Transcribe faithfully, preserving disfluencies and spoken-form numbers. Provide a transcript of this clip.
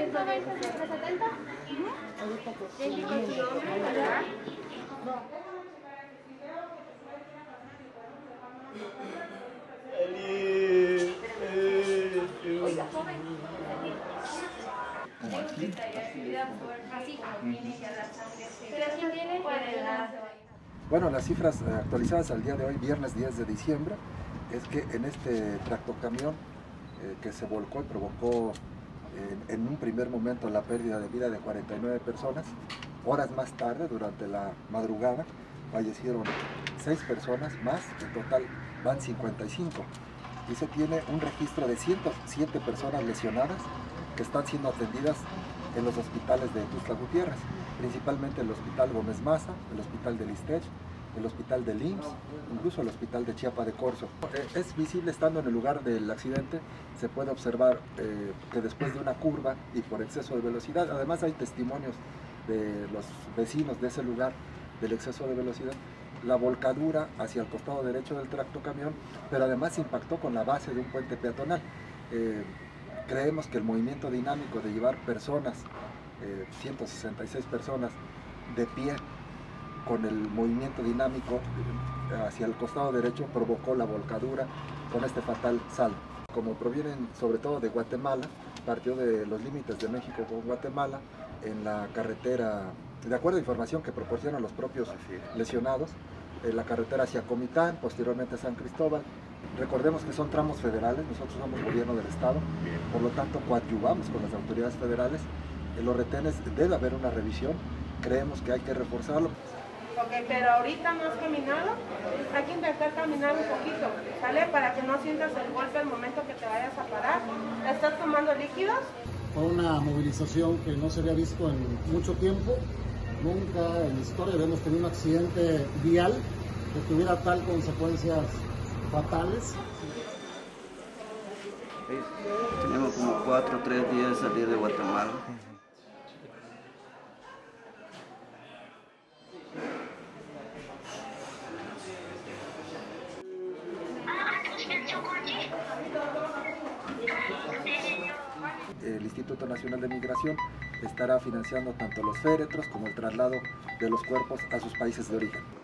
ciento veinte, ciento setenta. ¿Le indico su nombre, verdad? Oiga, joven. Así. ¿Pero quién tiene? Bueno, las cifras actualizadas al día de hoy, viernes diez de diciembre, es que en este tractocamión eh, que se volcó y provocó eh, en un primer momento la pérdida de vida de cuarenta y nueve personas, horas más tarde, durante la madrugada, fallecieron seis personas más, en total van cincuenta y cinco. Y se tiene un registro de ciento siete personas lesionadas que están siendo atendidas en los hospitales de Tuxtla Gutiérrez, principalmente el Hospital Gómez Maza, el Hospital del Ixtech, el Hospital del I M S S, incluso el Hospital de Chiapa de Corzo. Es visible, estando en el lugar del accidente, se puede observar eh, que después de una curva y por exceso de velocidad, además hay testimonios de los vecinos de ese lugar del exceso de velocidad, la volcadura hacia el costado derecho del tractocamión, pero además impactó con la base de un puente peatonal. Eh, creemos que el movimiento dinámico de llevar personas, eh, ciento sesenta y seis personas de pie, con el movimiento dinámico hacia el costado derecho, provocó la volcadura con este fatal saldo. Como provienen sobre todo de Guatemala, partió de los límites de México con Guatemala en la carretera, de acuerdo a información que proporcionan los propios lesionados, en la carretera hacia Comitán, posteriormente a San Cristóbal. Recordemos que son tramos federales, nosotros somos gobierno del estado, por lo tanto coadyuvamos con las autoridades federales. En los retenes debe haber una revisión, creemos que hay que reforzarlo. Ok, pero ahorita no has caminado, hay que intentar caminar un poquito, ¿sale? Para que no sientas el golpe al momento que te vayas a parar. ¿Estás tomando líquidos? Fue una movilización que no se había visto en mucho tiempo. Nunca en la historia habíamos tenido un accidente vial que tuviera tal consecuencias fatales. Tenemos como cuatro o tres días de salir de Guatemala. El Instituto Nacional de Migración estará financiando tanto los féretros como el traslado de los cuerpos a sus países de origen.